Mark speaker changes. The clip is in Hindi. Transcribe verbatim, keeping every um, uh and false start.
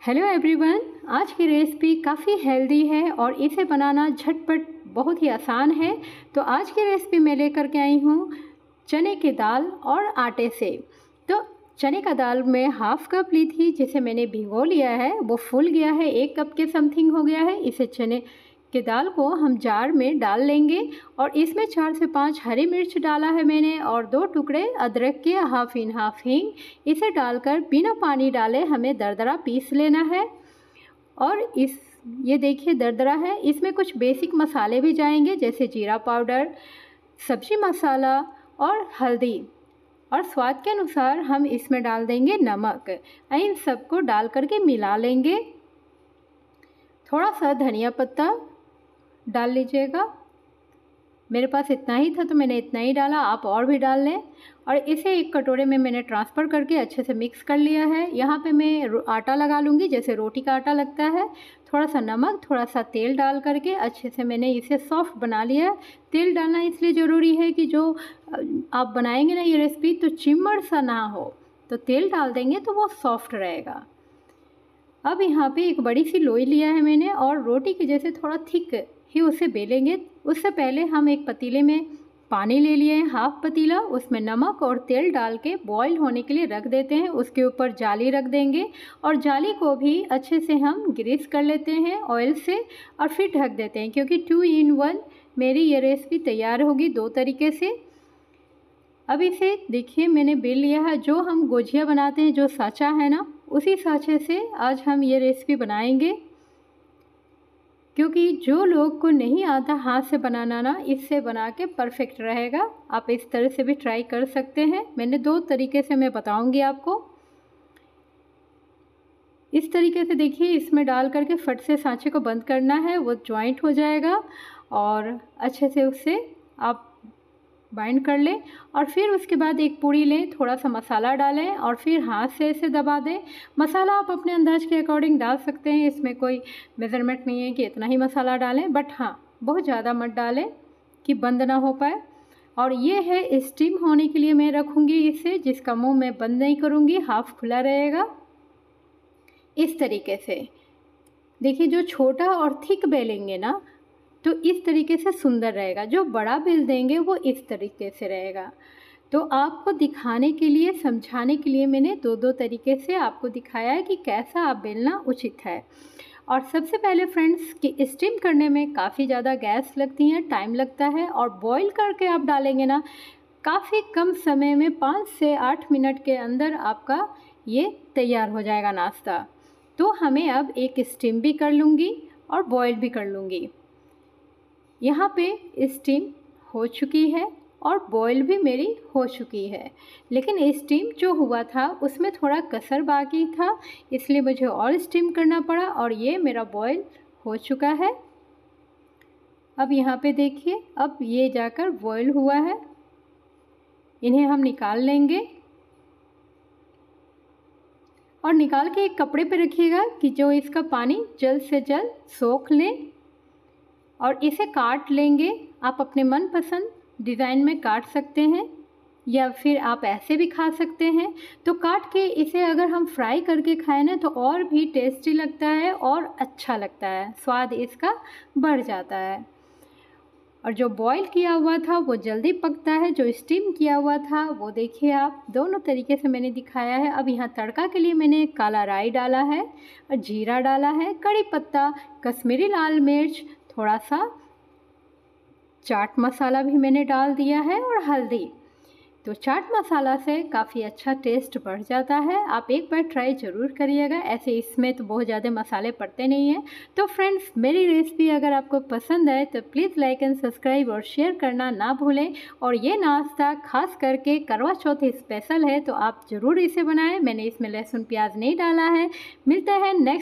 Speaker 1: हेलो एवरीवन, आज की रेसिपी काफ़ी हेल्दी है और इसे बनाना झटपट बहुत ही आसान है। तो आज की रेसिपी मैं लेकर के आई हूँ चने की दाल और आटे से। तो चने का दाल मैं हाफ़ कप ली थी, जिसे मैंने भिगो लिया है, वो फूल गया है, एक कप के समथिंग हो गया है। इसे चने के दाल को हम जार में डाल लेंगे और इसमें चार से पाँच हरी मिर्च डाला है मैंने और दो टुकड़े अदरक के, हाफ इन हाफ हींग। इसे डालकर बिना पानी डाले हमें दरदरा पीस लेना है। और इस ये देखिए दरदरा है। इसमें कुछ बेसिक मसाले भी जाएंगे, जैसे जीरा पाउडर, सब्जी मसाला और हल्दी, और स्वाद के अनुसार हम इसमें डाल देंगे नमक। इन सबको डाल करके मिला लेंगे। थोड़ा सा धनिया पत्ता डाल लीजिएगा। मेरे पास इतना ही था तो मैंने इतना ही डाला, आप और भी डाल लें। और इसे एक कटोरे में मैंने ट्रांसफ़र करके अच्छे से मिक्स कर लिया है। यहाँ पे मैं आटा लगा लूँगी, जैसे रोटी का आटा लगता है। थोड़ा सा नमक, थोड़ा सा तेल डाल करके अच्छे से मैंने इसे सॉफ्ट बना लिया है। तेल डालना इसलिए ज़रूरी है कि जो आप बनाएंगे ना ये रेसिपी, तो चिम्मड़ सा ना हो, तो तेल डाल देंगे तो वो सॉफ्ट रहेगा। अब यहाँ पे एक बड़ी सी लोई लिया है मैंने और रोटी के जैसे थोड़ा थिक ही उसे बेलेंगे। उससे पहले हम एक पतीले में पानी ले लिए हैं, हाफ पतीला, उसमें नमक और तेल डाल के बॉईल होने के लिए रख देते हैं। उसके ऊपर जाली रख देंगे और जाली को भी अच्छे से हम ग्रीस कर लेते हैं ऑयल से और फिर ढक देते हैं, क्योंकि टू इन वन मेरी ये रेसिपी तैयार होगी दो तरीके से। अब इसे देखिए मैंने बेल लिया है। जो हम गोजिया बनाते हैं, जो साँचा है ना, उसी साँचे से आज हम ये रेसिपी बनाएंगे, क्योंकि जो लोग को नहीं आता हाथ से बनाना ना, इससे बना के परफेक्ट रहेगा। आप इस तरह से भी ट्राई कर सकते हैं। मैंने दो तरीके से मैं बताऊंगी आपको। इस तरीके से देखिए, इसमें डाल करके फट से सांचे को बंद करना है, वो जॉइंट हो जाएगा और अच्छे से उससे आप बाइंड कर लें। और फिर उसके बाद एक पूड़ी लें, थोड़ा सा मसाला डालें और फिर हाथ से इसे दबा दें। मसाला आप अपने अंदाज के अकॉर्डिंग डाल सकते हैं, इसमें कोई मेज़रमेंट नहीं है कि इतना ही मसाला डालें, बट हाँ बहुत ज़्यादा मत डालें कि बंद ना हो पाए। और ये है स्टीम होने के लिए मैं रखूँगी इसे, जिसका मुँह मैं बंद नहीं करूँगी, हाफ खुला रहेगा। इस तरीके से देखिए, जो छोटा और थिक बेलेंगे ना, तो इस तरीके से सुंदर रहेगा। जो बड़ा बेल देंगे वो इस तरीके से रहेगा। तो आपको दिखाने के लिए, समझाने के लिए मैंने दो दो तरीके से आपको दिखाया है कि कैसा आप बेलना उचित है। और सबसे पहले फ्रेंड्स, कि स्टीम करने में काफ़ी ज़्यादा गैस लगती है, टाइम लगता है, और बॉईल करके आप डालेंगे ना, काफ़ी कम समय में पाँच से आठ मिनट के अंदर आपका ये तैयार हो जाएगा नाश्ता। तो हमें अब एक स्टीम भी कर लूँगी और बॉईल भी कर लूँगी। यहाँ पे स्टीम हो चुकी है और बॉईल भी मेरी हो चुकी है, लेकिन स्टीम जो हुआ था उसमें थोड़ा कसर बाकी था, इसलिए मुझे और स्टीम करना पड़ा और ये मेरा बॉईल हो चुका है। अब यहाँ पे देखिए, अब ये जाकर बॉईल हुआ है। इन्हें हम निकाल लेंगे और निकाल के एक कपड़े पे रखिएगा कि जो इसका पानी जल्द से जल्द सोख लें। और इसे काट लेंगे। आप अपने मनपसंद डिज़ाइन में काट सकते हैं या फिर आप ऐसे भी खा सकते हैं। तो काट के इसे अगर हम फ्राई करके खाएं ना, तो और भी टेस्टी लगता है और अच्छा लगता है, स्वाद इसका बढ़ जाता है। और जो बॉईल किया हुआ था वो जल्दी पकता है, जो स्टीम किया हुआ था वो देखिए आप, दोनों तरीके से मैंने दिखाया है। अब यहाँ तड़का के लिए मैंने काला राई डाला है और जीरा डाला है, कड़ी पत्ता, कश्मीरी लाल मिर्च, थोड़ा सा चाट मसाला भी मैंने डाल दिया है और हल्दी। तो चाट मसाला से काफ़ी अच्छा टेस्ट बढ़ जाता है। आप एक बार ट्राई ज़रूर करिएगा। ऐसे इसमें तो बहुत ज़्यादा मसाले पड़ते नहीं हैं। तो फ्रेंड्स, मेरी रेसिपी अगर आपको पसंद आए तो प्लीज़ लाइक एंड सब्सक्राइब और शेयर करना ना भूलें। और ये नाश्ता खास करके करवा चौथ स्पेशल है, तो आप ज़रूर इसे बनाएं। मैंने इसमें लहसुन प्याज नहीं डाला है। मिलता है नेक्स्ट